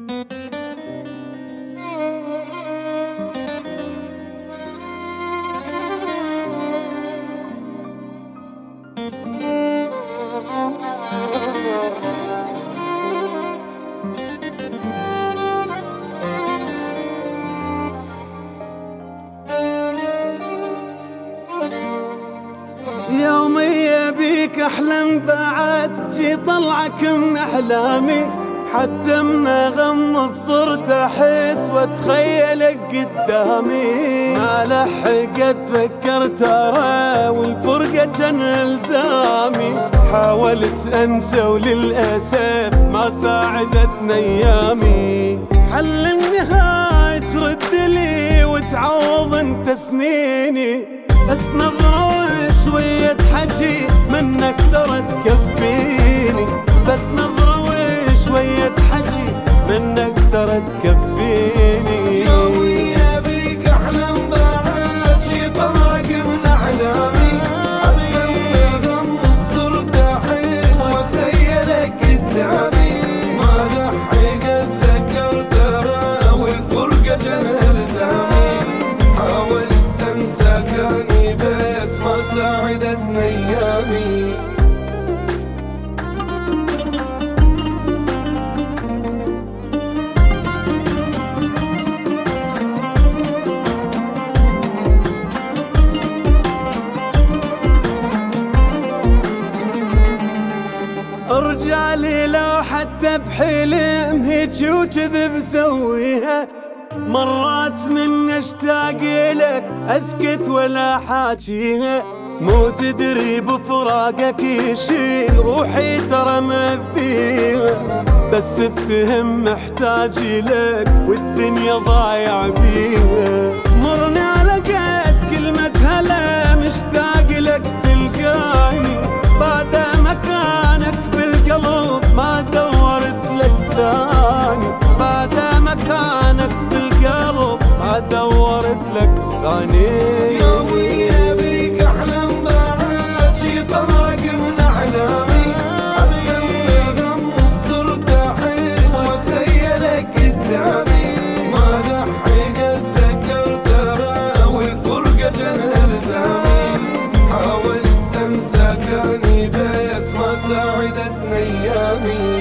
يومي بيك احلم بعد شي طلعك من احلامي، حتى من اغمض صرت احس واتخيلك قدامي. ما لحق اتذكر ترى والفرقة كان الزامي، حاولت انسى وللاسف ما ساعدتني ايامي. حل النهاية ترد لي وتعوض انت سنيني، بس نظرة وشوية حكي منك ترى تكفيني، بس نظرة وشوية حكي منك ترى تكفيني. يومي بيك احلم بعد شي طلعك من احلامي، حتى من غمض صرت احس واتخيلك قدامي. ما لحق اتذكر ترى والفرقة كان الزامي، حاولت انسى كاني بس ما ساعدتني ايامي. ارجع لي لو حتى بحلم هيك وكذب سويها، مرات من اشتاق لك اسكت ولا حاجيها. مو تدري بفراقك يشيل روحي ترى مذيها، بس افتهم محتاج لك والدنيا ضايع بيها. مرني على قد كلمة هلا مشتاق لك تلقاني، بعد مكانك بالقلب ما دورت لك ثاني، بعد مكانك بالقلب ما دورت لك ثاني. يومي بيك احلم بعد شي طلعك من احلامي، حتى من غمض صرت احس واتخيلك قدامي. ما لحق اتذكر ترى والفرقة كان الزامي، حاولت انسى كاني بس ما ساعدتني ايامي.